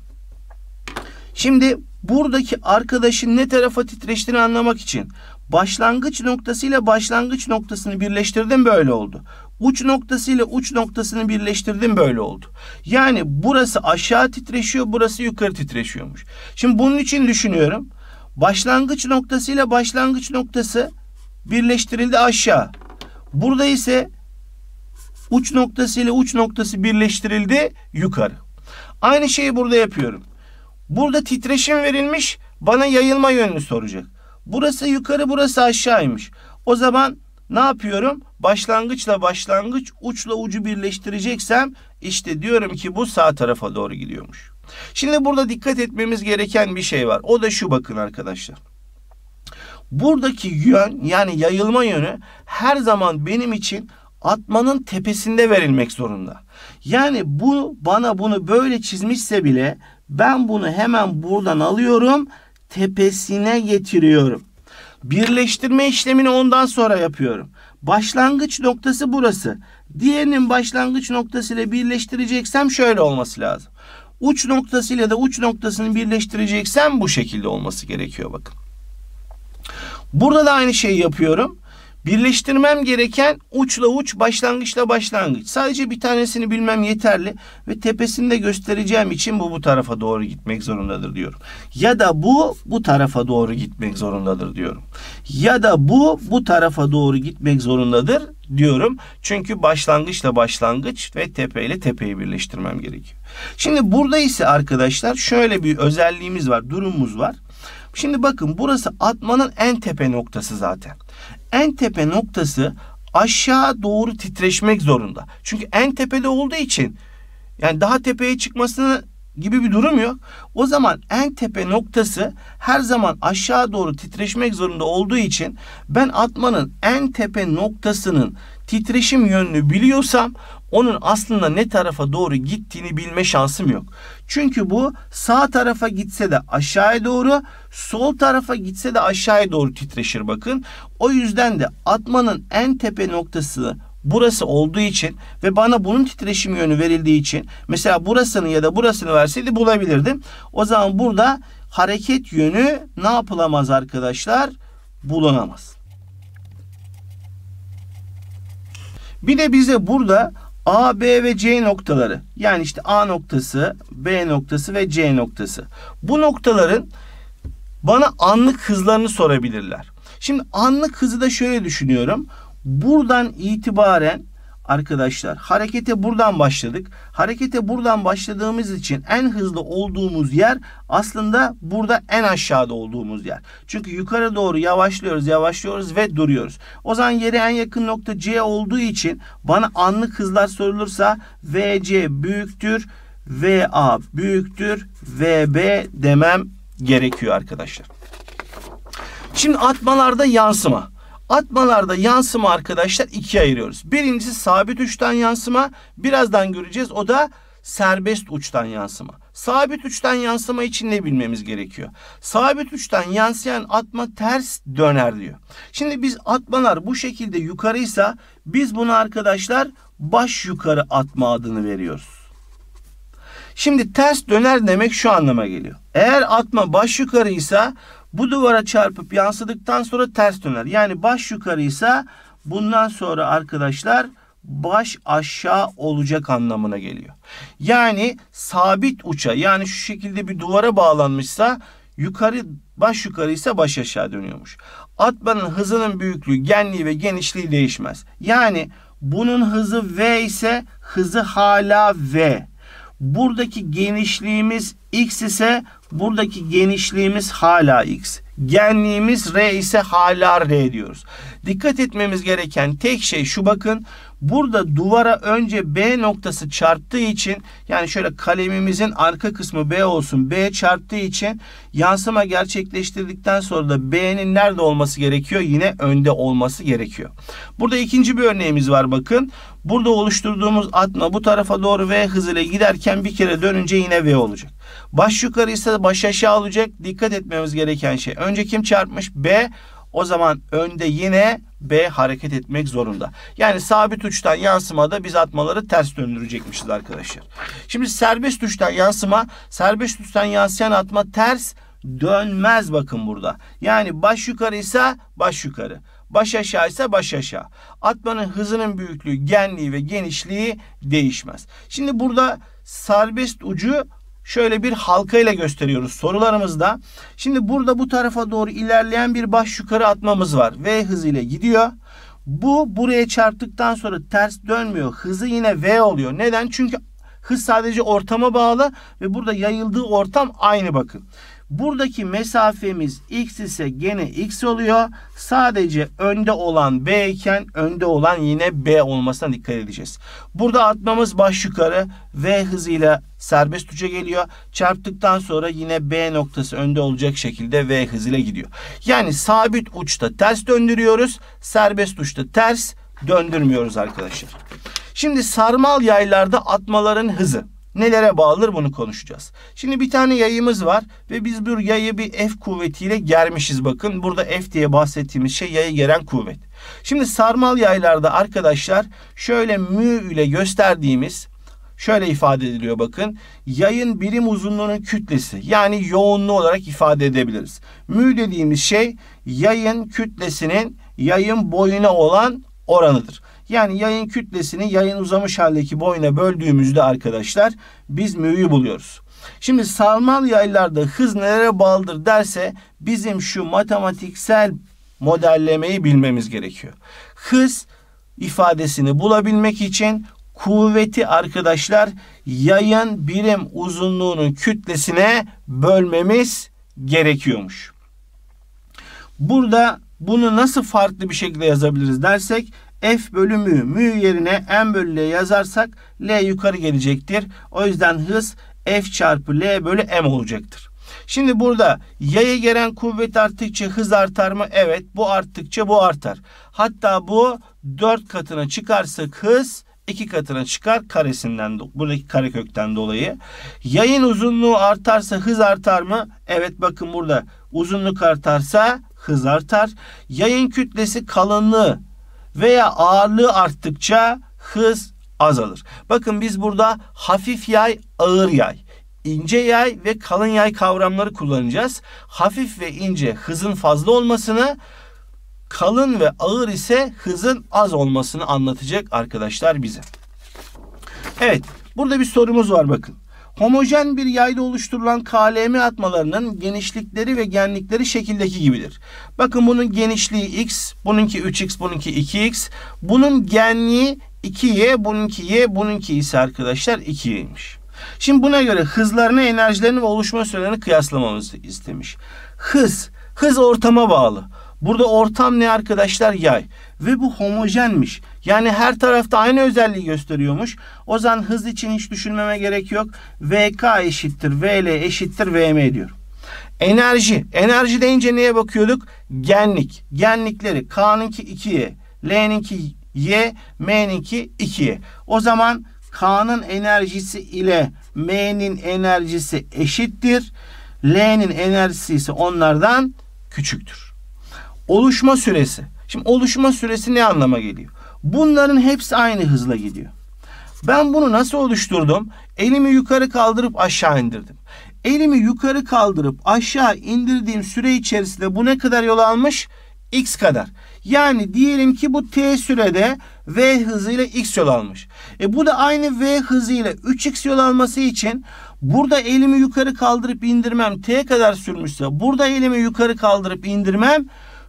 Şimdi buradaki arkadaşın ne tarafa titreştiğini anlamak için başlangıç noktasıyla başlangıç noktasını birleştirdim, böyle oldu. Uç noktasıyla uç noktasını birleştirdim, böyle oldu. Yani burası aşağı titreşiyor, burası yukarı titreşiyormuş. Şimdi bunun için düşünüyorum. Başlangıç noktasıyla başlangıç noktası birleştirildi aşağı. Burada ise uç noktasıyla uç noktası birleştirildi yukarı. Aynı şeyi burada yapıyorum. Burada titreşim verilmiş, bana yayılma yönünü soracak. Burası yukarı, burası aşağıymış. O zaman ne yapıyorum? Başlangıçla başlangıç, uçla ucu birleştireceksem işte diyorum ki bu sağ tarafa doğru gidiyormuş. Şimdi burada dikkat etmemiz gereken bir şey var. O da şu bakın arkadaşlar. Buradaki yön, yani yayılma yönü her zaman benim için atmanın tepesinde verilmek zorunda. Yani bu bana bunu böyle çizmişse bile ben bunu hemen buradan alıyorum, tepesine getiriyorum. Birleştirme işlemini ondan sonra yapıyorum. Başlangıç noktası burası. Diğerinin başlangıç noktasıyla birleştireceksem şöyle olması lazım. Uç noktasıyla da uç noktasını birleştireceksem bu şekilde olması gerekiyor bakın. Burada da aynı şeyi yapıyorum. Birleştirmem gereken uçla uç, başlangıçla başlangıç. Sadece bir tanesini bilmem yeterli ve tepesini de göstereceğim için bu tarafa doğru gitmek zorundadır diyorum. Ya da bu tarafa doğru gitmek zorundadır diyorum. Ya da bu tarafa doğru gitmek zorundadır diyorum. Çünkü başlangıçla başlangıç ve tepeyle tepeyi birleştirmem gerekiyor. Şimdi burada ise arkadaşlar şöyle bir özelliğimiz var, durumumuz var. Şimdi bakın burası atmanın en tepe noktası zaten. En tepe noktası aşağı doğru titreşmek zorunda. Çünkü en tepede olduğu için yani daha tepeye çıkmasını gibi bir durum yok. O zaman en tepe noktası her zaman aşağı doğru titreşmek zorunda olduğu için ben atmanın en tepe noktasının titreşim yönünü biliyorsam onun aslında ne tarafa doğru gittiğini bilme şansım yok. Çünkü bu sağ tarafa gitse de aşağıya doğru, sol tarafa gitse de aşağıya doğru titreşir bakın. O yüzden de atmanın en tepe noktası burası olduğu için ve bana bunun titreşim yönü verildiği için mesela burasını ya da burasını verseydi bulabilirdim. O zaman burada hareket yönü ne yapılamaz arkadaşlar? Bulunamaz. Bir de bize burada A, B ve C noktaları yani işte A noktası, B noktası ve C noktası. Bu noktaların bana anlık hızlarını sorabilirler. Şimdi anlık hızı da şöyle düşünüyorum. Buradan itibaren arkadaşlar harekete buradan başladık. Harekete buradan başladığımız için en hızlı olduğumuz yer aslında burada en aşağıda olduğumuz yer. Çünkü yukarı doğru yavaşlıyoruz ve duruyoruz. O zaman yere en yakın nokta C olduğu için bana anlık hızlar sorulursa VC büyüktür, VA büyüktür, VB demem gerekiyor arkadaşlar. Şimdi atmalarda yansıma. Atmalarda yansıma arkadaşlar ikiye ayırıyoruz. Birincisi sabit uçtan yansıma. Birazdan göreceğiz. O da serbest uçtan yansıma. Sabit uçtan yansıma için ne bilmemiz gerekiyor? Sabit uçtan yansıyan atma ters döner diyor. Şimdi biz atmalar bu şekilde yukarıysa biz buna arkadaşlar baş yukarı atma adını veriyoruz. Şimdi ters döner demek şu anlama geliyor. Eğer atma baş yukarıysa bu duvara çarpıp yansıdıktan sonra ters döner. Yani baş yukarıysa bundan sonra arkadaşlar baş aşağı olacak anlamına geliyor. Yani sabit uça yani şu şekilde bir duvara bağlanmışsa yukarı baş yukarıysa baş aşağı dönüyormuş. Atmanın hızının büyüklüğü, genliği ve genişliği değişmez. Yani bunun hızı V ise hızı hala V. Buradaki genişliğimiz X ise buradaki genişliğimiz hala X. Genliğimiz R ise hala R diyoruz. Dikkat etmemiz gereken tek şey şu bakın. Burada duvara önce B noktası çarptığı için yani şöyle kalemimizin arka kısmı B olsun. B çarptığı için yansıma gerçekleştirdikten sonra da B'nin nerede olması gerekiyor? Yine önde olması gerekiyor. Burada ikinci bir örneğimiz var bakın. Burada oluşturduğumuz atma bu tarafa doğru V hızıyla giderken bir kere dönünce yine V olacak. Baş yukarı ise baş aşağı olacak. Dikkat etmemiz gereken şey. Önce kim çarpmış? B. O zaman önde yine B hareket etmek zorunda. Yani sabit uçtan yansımada biz atmaları ters döndürecekmişiz arkadaşlar. Şimdi serbest uçtan yansıma, serbest uçtan yansıyan atma ters dönmez bakın burada. Yani baş yukarı ise baş yukarı. Baş aşağı ise baş aşağı. Atmanın hızının büyüklüğü, genliği ve genişliği değişmez. Şimdi burada serbest ucu şöyle bir halka ile gösteriyoruz sorularımızda. Şimdi burada bu tarafa doğru ilerleyen bir baş yukarı atmamız var. V hızıyla gidiyor. Bu buraya çarptıktan sonra ters dönmüyor. Hızı yine V oluyor. Neden? Çünkü hız sadece ortama bağlı ve burada yayıldığı ortam aynı bakın. Buradaki mesafemiz X ise gene X oluyor. Sadece önde olan B iken önde olan yine B olmasına dikkat edeceğiz. Burada atmamız baş yukarı V hızıyla serbest uça geliyor. Çarptıktan sonra yine B noktası önde olacak şekilde V hızıyla gidiyor. Yani sabit uçta ters döndürüyoruz. Serbest uçta ters döndürmüyoruz arkadaşlar. Şimdi sarmal yaylarda atmaların hızı. nelere bağlıdır bunu konuşacağız. Şimdi bir tane yayımız var ve biz bu yayı bir F kuvvetiyle germişiz bakın. Burada F diye bahsettiğimiz şey yayı geren kuvvet. Şimdi sarmal yaylarda arkadaşlar şöyle mü ile gösterdiğimiz şöyle ifade ediliyor bakın. Yayın birim uzunluğunun kütlesi yani yoğunluğu olarak ifade edebiliriz. Mü dediğimiz şey yayın kütlesinin yayın boyuna olan oranıdır. Yani yayın kütlesini yayın uzamış haldeki boyuna böldüğümüzde arkadaşlar biz mü'yü buluyoruz. Şimdi sarmal yaylarda hız nelere bağlıdır derse bizim şu matematiksel modellemeyi bilmemiz gerekiyor. Hız ifadesini bulabilmek için kuvveti arkadaşlar yayın birim uzunluğunun kütlesine bölmemiz gerekiyormuş. Burada bunu nasıl farklı bir şekilde yazabiliriz dersek F bölü mü. Mü yerine M bölü L yazarsak L yukarı gelecektir. O yüzden hız F çarpı L bölü M olacaktır. Şimdi burada yaya gelen kuvvet arttıkça hız artar mı? Evet. Bu arttıkça bu artar. Hatta bu 4 katına çıkarsak hız 2 katına çıkar karesinden, buradaki karekökten dolayı. Yayın uzunluğu artarsa hız artar mı? Evet, bakın burada uzunluk artarsa hız artar. Yayın kütlesi kalınlığı veya ağırlığı arttıkça hız azalır. Bakın biz burada hafif yay, ağır yay, ince yay ve kalın yay kavramları kullanacağız. Hafif ve ince hızın fazla olmasını, kalın ve ağır ise hızın az olmasını anlatacak arkadaşlar bize. Evet, burada bir sorumuz var bakın. Homojen bir yayda oluşturulan KLM atmalarının genişlikleri ve genlikleri şekildeki gibidir. Bakın bunun genişliği x, bununki 3x, bununki 2x. Bunun genliği 2y, bununki y, bununki ise arkadaşlar 2y'ymiş. Şimdi buna göre hızlarını, enerjilerini ve oluşma sürelerini kıyaslamamızı istemiş. Hız ortama bağlı. Burada ortam ne arkadaşlar? Yay. Ve bu homojenmiş. Yani her tarafta aynı özelliği gösteriyormuş. O zaman hız için hiç düşünmeme gerek yok. VK eşittir VL eşittir VM diyor. Enerji. Enerji deyince neye bakıyorduk? Genlik. Genlikleri K'nınki 2Y, L'ninki Y, M'ninki 2Y. O zaman K'nın enerjisi ile M'nin enerjisi eşittir. L'nin enerjisi ise onlardan küçüktür. Oluşma süresi. Şimdi oluşma süresi ne anlama geliyor? Bunların hepsi aynı hızla gidiyor. Ben bunu nasıl oluşturdum? Elimi yukarı kaldırıp aşağı indirdim. Elimi yukarı kaldırıp aşağı indirdiğim süre içerisinde bu ne kadar yol almış? X kadar. Yani diyelim ki bu t sürede v hızıyla x yol almış. Bu da aynı v hızıyla 3x yol alması için burada elimi yukarı kaldırıp indirmem t kadar sürmüşse burada elimi yukarı kaldırıp indirmem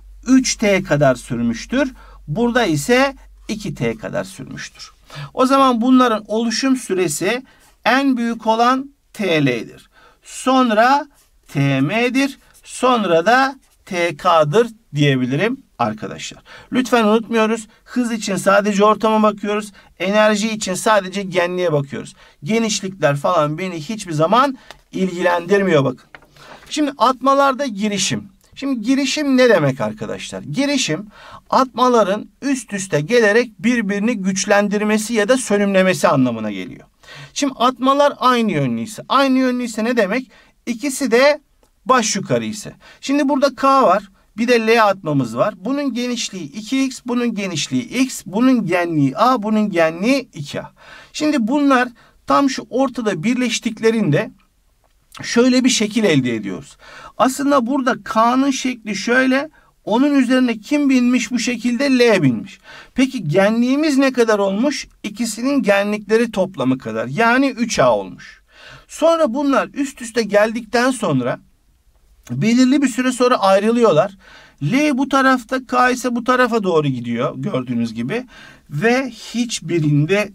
3t kadar sürmüştür. Burada ise 2t kadar sürmüştür. O zaman bunların oluşum süresi en büyük olan TL'dir. Sonra TM'dir. Sonra da TK'dır diyebilirim arkadaşlar. Lütfen unutmuyoruz. Hız için sadece ortama bakıyoruz. Enerji için sadece genliğe bakıyoruz. Genişlikler falan beni hiçbir zaman ilgilendirmiyor bakın. Şimdi atmalarda girişim. Şimdi girişim ne demek arkadaşlar? Girişim atmaların üst üste gelerek birbirini güçlendirmesi ya da sönümlemesi anlamına geliyor. Şimdi atmalar aynı yönlüyse. Aynı yönlüyse ne demek? İkisi de baş yukarı ise. Şimdi burada K var. Bir de L atmamız var. Bunun genişliği 2x, bunun genişliği x, bunun genliği a, bunun genliği 2a. Şimdi bunlar tam şu ortada birleştiklerinde şöyle bir şekil elde ediyoruz. Aslında burada K'nın şekli şöyle. Onun üzerine kim binmiş bu şekilde? L binmiş. Peki genliğimiz ne kadar olmuş? İkisinin genlikleri toplamı kadar. Yani 3A olmuş. Sonra bunlar üst üste geldikten sonra belirli bir süre sonra ayrılıyorlar. L bu tarafta, K ise bu tarafa doğru gidiyor gördüğünüz gibi. Ve hiçbirinde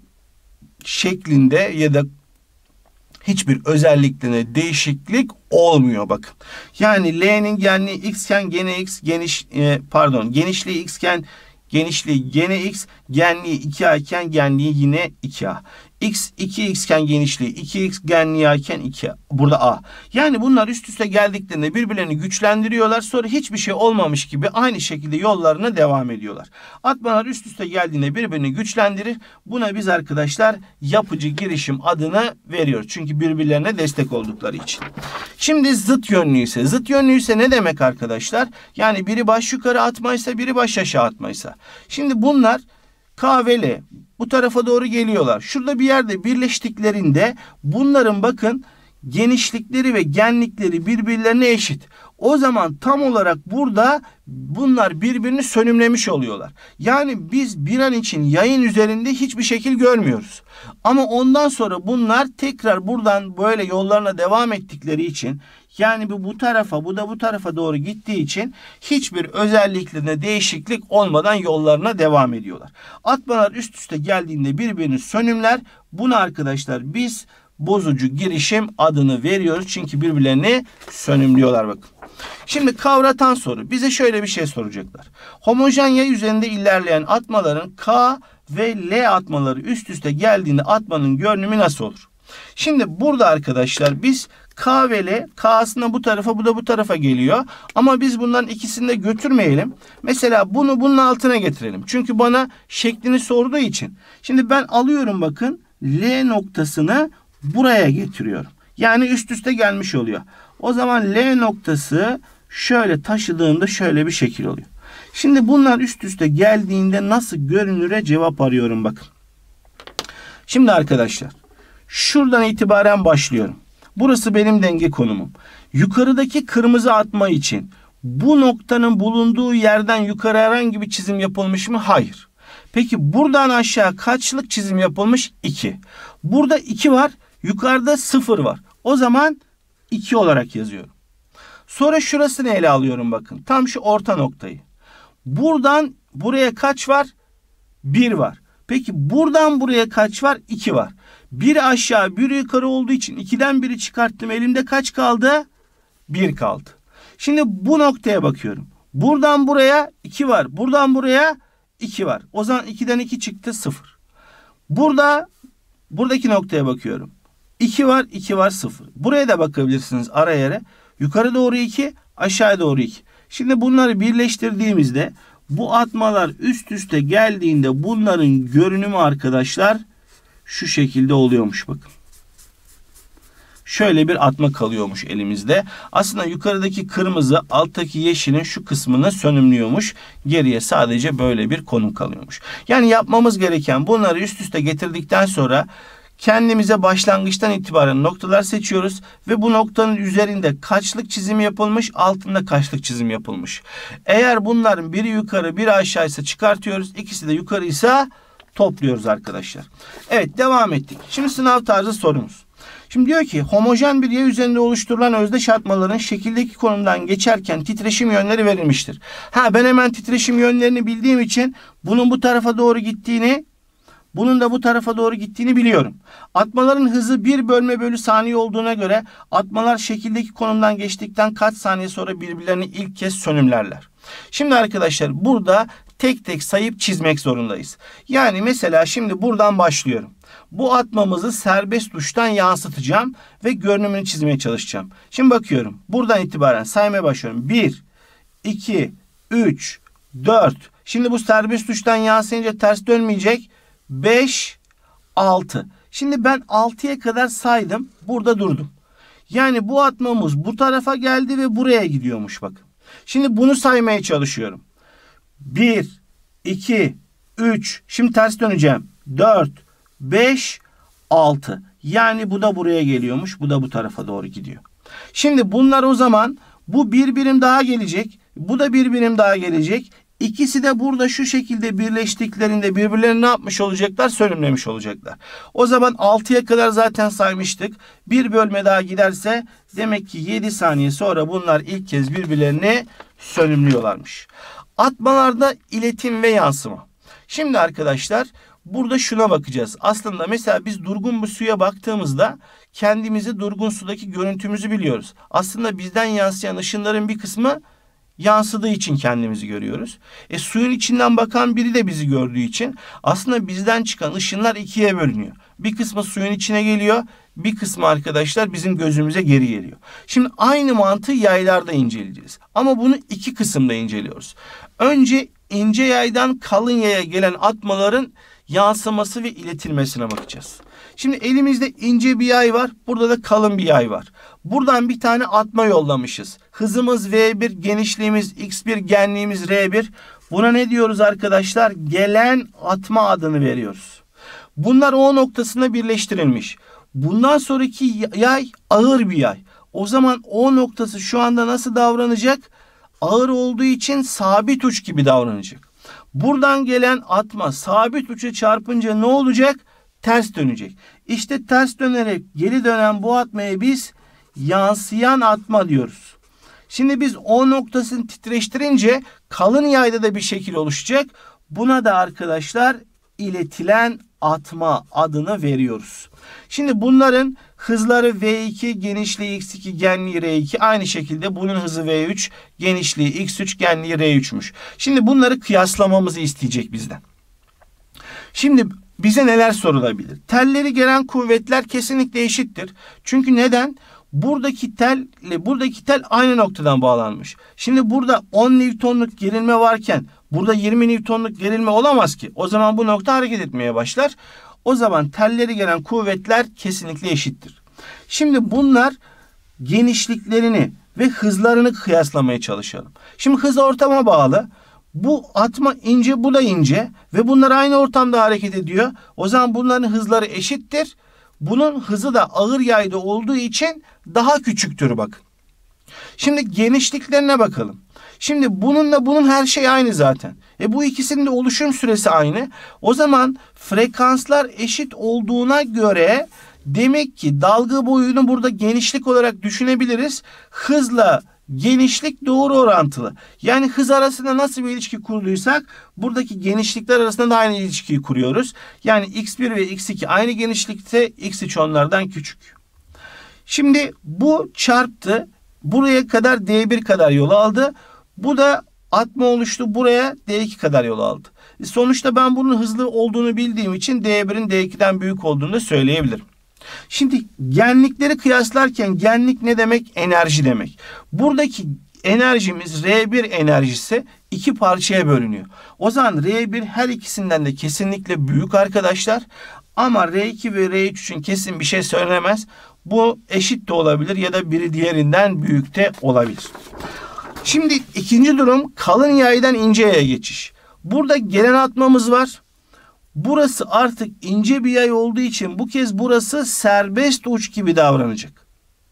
şeklinde ya da hiçbir özelliklerine değişiklik olmuyor bakın. Yani L'nin genliği x iken gene x, genişliği x iken genişliği gene x, genliği 2A iken genliği yine 2A. X 2x iken genişliği 2x, genliği A iken 2. Burada A. Yani bunlar üst üste geldiklerinde birbirlerini güçlendiriyorlar. Sonra hiçbir şey olmamış gibi aynı şekilde yollarına devam ediyorlar. Atmalar üst üste geldiğinde birbirini güçlendirir. Buna biz arkadaşlar yapıcı girişim adını veriyoruz. Çünkü birbirlerine destek oldukları için. Şimdi zıt yönlü ise. Zıt yönlü ise ne demek arkadaşlar? Yani biri baş yukarı atmaysa, biri baş aşağı atmaysa. Şimdi bunlar K ve L bu tarafa doğru geliyorlar. Şurada bir yerde birleştiklerinde bunların bakın genişlikleri ve genlikleri birbirlerine eşit. O zaman tam olarak burada bunlar birbirini sönümlemiş oluyorlar. Yani biz bir an için yayın üzerinde hiçbir şekil görmüyoruz. Ama ondan sonra bunlar tekrar buradan böyle yollarına devam ettikleri için, yani bu tarafa, bu da bu tarafa doğru gittiği için hiçbir özelliklerine değişiklik olmadan yollarına devam ediyorlar. Atmalar üst üste geldiğinde birbirini sönümler. Buna arkadaşlar biz bozucu girişim adını veriyoruz. Çünkü birbirlerini sönümlüyorlar bakın. Şimdi kavratan soru. Bize şöyle bir şey soracaklar. Homojen yay üzerinde ilerleyen atmaların K ve L atmaları üst üste geldiğinde atmanın görünümü nasıl olur? Şimdi burada arkadaşlar biz K ve L, K aslında bu tarafa, bu da bu tarafa geliyor. Ama biz bunların ikisini de götürmeyelim. Mesela bunu bunun altına getirelim. Çünkü bana şeklini sorduğu için. Şimdi ben alıyorum bakın L noktasını buraya getiriyorum. Yani üst üste gelmiş oluyor. O zaman L noktası şöyle taşıdığımda şöyle bir şekil oluyor. Şimdi bunlar üst üste geldiğinde nasıl görünüre cevap arıyorum bakın. Şimdi arkadaşlar şuradan itibaren başlıyorum. Burası benim denge konumum. Yukarıdaki kırmızı atma için bu noktanın bulunduğu yerden yukarı herhangi bir çizim yapılmış mı? Hayır. Peki buradan aşağı kaçlık çizim yapılmış? 2. Burada 2 var. Yukarıda 0 var. O zaman 2 olarak yazıyorum. Sonra şurasını ele alıyorum bakın. Tam şu orta noktayı. Buradan buraya kaç var? 1 var. Peki buradan buraya kaç var? 2 var. Bir aşağı bir yukarı olduğu için 2'den 1'i çıkarttım. Elimde kaç kaldı? 1 kaldı. Şimdi bu noktaya bakıyorum. Buradan buraya 2 var. Buradan buraya 2 var. O zaman 2'den 2 çıktı 0. Buradaki noktaya bakıyorum. 2 var, 2 var, 0. Buraya da bakabilirsiniz ara yere. Yukarı doğru 2, aşağı doğru 2. Şimdi bunları birleştirdiğimizde bu atmalar üst üste geldiğinde bunların görünümü arkadaşlar şu şekilde oluyormuş bakın. Şöyle bir atma kalıyormuş elimizde. Aslında yukarıdaki kırmızı alttaki yeşilin şu kısmını sönümlüyormuş. Geriye sadece böyle bir konum kalıyormuş. Yani yapmamız gereken bunları üst üste getirdikten sonra kendimize başlangıçtan itibaren noktalar seçiyoruz ve bu noktanın üzerinde kaçlık çizim yapılmış, altında kaçlık çizim yapılmış. Eğer bunların biri yukarı, biri aşağıysa çıkartıyoruz. İkisi de yukarıysa topluyoruz arkadaşlar. Evet, devam ettik. Şimdi sınav tarzı sorumuz. Şimdi diyor ki homojen bir yay üzerinde oluşturulan özdeş atmaların şekildeki konumdan geçerken titreşim yönleri verilmiştir. Ben hemen titreşim yönlerini bildiğim için bunun bu tarafa doğru gittiğini, bunun da bu tarafa doğru gittiğini biliyorum. Atmaların hızı 1 bölme bölü saniye olduğuna göre atmalar şekildeki konumdan geçtikten kaç saniye sonra birbirlerini ilk kez sönümlerler. Şimdi arkadaşlar burada tek tek sayıp çizmek zorundayız. Yani mesela şimdi buradan başlıyorum. Bu atmamızı serbest uçtan yansıtacağım ve görünümünü çizmeye çalışacağım. Şimdi bakıyorum. Buradan itibaren saymaya başlıyorum. 1, 2, 3, 4. Şimdi bu serbest uçtan yansıyınca ters dönmeyecek. 5, 6. Şimdi ben 6'ya kadar saydım. Burada durdum. Yani bu atmamız bu tarafa geldi ve buraya gidiyormuş bakın. Şimdi bunu saymaya çalışıyorum. 1, 2, 3. Şimdi ters döneceğim. 4, 5, 6. Yani bu da buraya geliyormuş. Bu da bu tarafa doğru gidiyor. Şimdi bunlar o zaman bu bir birim daha gelecek. Bu da bir birim daha gelecek. İkisi de burada şu şekilde birleştiklerinde birbirlerini ne yapmış olacaklar? Sönümlemiş olacaklar. O zaman 6'ya kadar zaten saymıştık. Bir bölme daha giderse demek ki 7 saniye sonra bunlar ilk kez birbirlerini sönümlüyorlarmış. Atmalarda iletim ve yansıma. Şimdi arkadaşlar burada şuna bakacağız. Aslında mesela biz durgun bir suya baktığımızda kendimizi durgun sudaki görüntümüzü biliyoruz. Aslında bizden yansıyan ışınların bir kısmı yansıdığı için kendimizi görüyoruz. Suyun içinden bakan biri de bizi gördüğü için aslında bizden çıkan ışınlar ikiye bölünüyor. Bir kısmı suyun içine geliyor. Bir kısmı arkadaşlar bizim gözümüze geri geliyor. Şimdi aynı mantığı yaylarda inceleyeceğiz. Ama bunu iki kısımda inceliyoruz. Önce ince yaydan kalın yaya gelen atmaların yansıması ve iletilmesine bakacağız. Şimdi elimizde ince bir yay var. Burada da kalın bir yay var. Buradan bir tane atma yollamışız. Hızımız V1, genişliğimiz X1, genliğimiz R1. Buna ne diyoruz arkadaşlar? Gelen atma adını veriyoruz. Bunlar O noktasına birleştirilmiş. Bundan sonraki yay ağır bir yay. O zaman O noktası şu anda nasıl davranacak? Ağır olduğu için sabit uç gibi davranacak. Buradan gelen atma sabit uça çarpınca ne olacak? Ters dönecek. İşte ters dönerek geri dönen bu atmaya biz yansıyan atma diyoruz. Şimdi biz O noktasını titreştirince kalın yayda da bir şekil oluşacak. Buna da arkadaşlar iletilen atma adını veriyoruz. Şimdi bunların hızları V2, genişliği X2, genliği R2. Aynı şekilde bunun hızı V3, genişliği X3, genliği R3'müş. Şimdi bunları kıyaslamamızı isteyecek bizden. Şimdi bize neler sorulabilir? Telleri gelen kuvvetler kesinlikle eşittir. Çünkü neden? Buradaki tel ile buradaki tel aynı noktadan bağlanmış. Şimdi burada 10 Newton'luk gerilme varken burada 20 Newton'luk gerilme olamaz ki. O zaman bu nokta hareket etmeye başlar. O zaman telleri gelen kuvvetler kesinlikle eşittir. Şimdi bunlar genişliklerini ve hızlarını kıyaslamaya çalışalım. Şimdi hız ortama bağlı. Bu atma ince, bu da ince ve bunlar aynı ortamda hareket ediyor. O zaman bunların hızları eşittir. Bunun hızı da ağır yayda olduğu için daha küçüktür bakın. Şimdi genişliklerine bakalım. Şimdi bununla bunun her şey aynı zaten. Bu ikisinin de oluşum süresi aynı. O zaman frekanslar eşit olduğuna göre demek ki dalga boyunu burada genişlik olarak düşünebiliriz. Hızla genişlik doğru orantılı. Yani hız arasında nasıl bir ilişki kurduysak buradaki genişlikler arasında da aynı ilişkiyi kuruyoruz. Yani X1 ve X2 aynı genişlikte, X3 onlardan küçük. Şimdi bu çarptı. Buraya kadar D1 kadar yol aldı. Bu da atma oluştu. Buraya D2 kadar yol aldı. Sonuçta ben bunun hızlı olduğunu bildiğim için D1'in D2'den büyük olduğunu da söyleyebilirim. Şimdi genlikleri kıyaslarken genlik ne demek? Enerji demek. Buradaki enerjimiz R1 enerjisi iki parçaya bölünüyor. O zaman R1 her ikisinden de kesinlikle büyük arkadaşlar. Ama R2 ve R3 için kesin bir şey söylenemez. Bu eşit de olabilir ya da biri diğerinden büyük de olabilir. Şimdi ikinci durum kalın yaydan ince yaya geçiş. Burada gelen atmamız var. Burası artık ince bir yay olduğu için bu kez burası serbest uç gibi davranacak.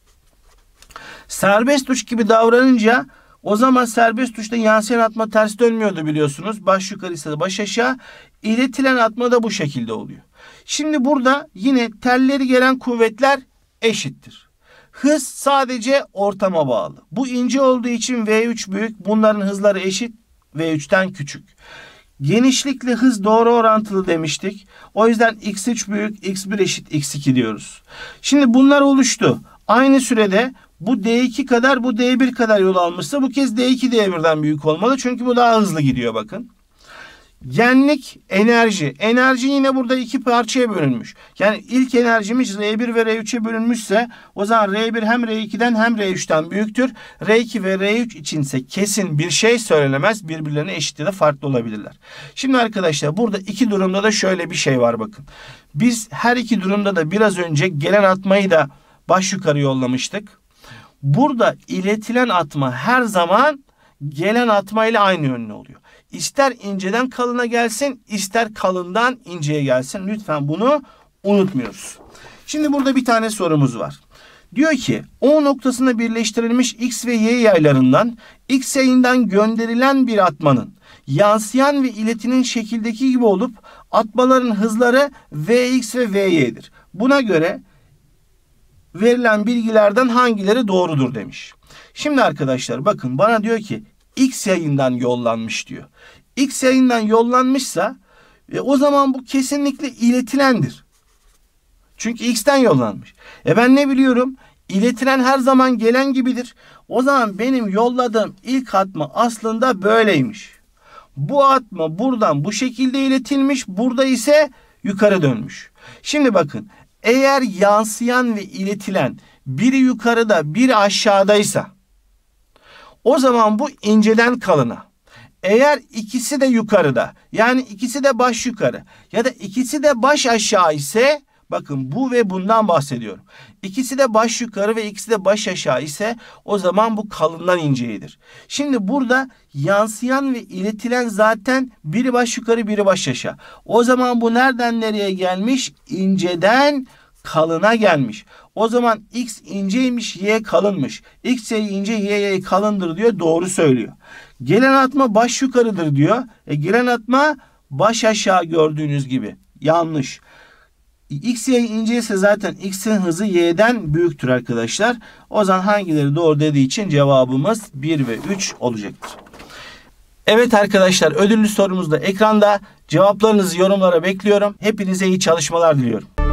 Serbest uç gibi davranınca o zaman serbest uçta yansıyan atma ters dönmüyordu biliyorsunuz. Baş yukarıysa baş aşağı. İletilen atma da bu şekilde oluyor. Şimdi burada yine telleri gelen kuvvetler eşittir. Hız sadece ortama bağlı. Bu ince olduğu için V3 büyük. Bunların hızları eşit. V3'ten küçük. Genişlikle hız doğru orantılı demiştik. O yüzden X3 büyük, X1 eşit X2 diyoruz. Şimdi bunlar oluştu. Aynı sürede bu D2 kadar, bu D1 kadar yol almışsa bu kez D2 D1'den büyük olmalı. Çünkü bu daha hızlı gidiyor bakın. Genlik, enerji. Enerji yine burada iki parçaya bölünmüş. Yani ilk enerjimiz R1 ve R3'e bölünmüşse o zaman R1 hem R2'den hem R3'ten büyüktür. R2 ve R3 içinse kesin bir şey söylenemez. Birbirlerine eşit ya da farklı olabilirler. Şimdi arkadaşlar burada iki durumda da şöyle bir şey var bakın. Biz her iki durumda da biraz önce gelen atmayı da baş yukarı yollamıştık. Burada iletilen atma her zaman gelen atma ile aynı yönlü oluyor. İster inceden kalına gelsin, ister kalından inceye gelsin. Lütfen bunu unutmuyoruz. Şimdi burada bir tane sorumuz var. Diyor ki O noktasına birleştirilmiş X ve Y yaylarından X yayından gönderilen bir atmanın yansıyan ve iletinin şekildeki gibi olup atmaların hızları Vx ve Vy'dir. Buna göre verilen bilgilerden hangileri doğrudur demiş. Şimdi arkadaşlar bakın bana diyor ki X yayından yollanmış diyor. X yayından yollanmışsa o zaman bu kesinlikle iletilendir. Çünkü X'ten yollanmış. Ben ne biliyorum? İletilen her zaman gelen gibidir. O zaman benim yolladığım ilk atma aslında böyleymiş. Bu atma buradan bu şekilde iletilmiş. Burada ise yukarı dönmüş. Şimdi bakın, eğer yansıyan ve iletilen biri yukarıda biri aşağıdaysa o zaman bu inceden kalına. Eğer ikisi de yukarıda, yani ikisi de baş yukarı ya da ikisi de baş aşağı ise, bakın bu ve bundan bahsediyorum. İkisi de baş yukarı ve ikisi de baş aşağı ise o zaman bu kalından inceyedir. Şimdi burada yansıyan ve iletilen zaten biri baş yukarı biri baş aşağı. O zaman bu nereden nereye gelmiş? İnceden kalına gelmiş. O zaman X inceymiş, Y kalınmış. X ince, Y kalındır diyor. Doğru söylüyor. Gelen atma baş yukarıdır diyor. Gelen atma baş aşağı gördüğünüz gibi. Yanlış. X, Y inceyse zaten X'in hızı Y'den büyüktür arkadaşlar. O zaman hangileri doğru dediği için cevabımız 1 ve 3 olacaktır. Evet arkadaşlar, ödüllü sorumuz da ekranda. Cevaplarınızı yorumlara bekliyorum. Hepinize iyi çalışmalar diliyorum.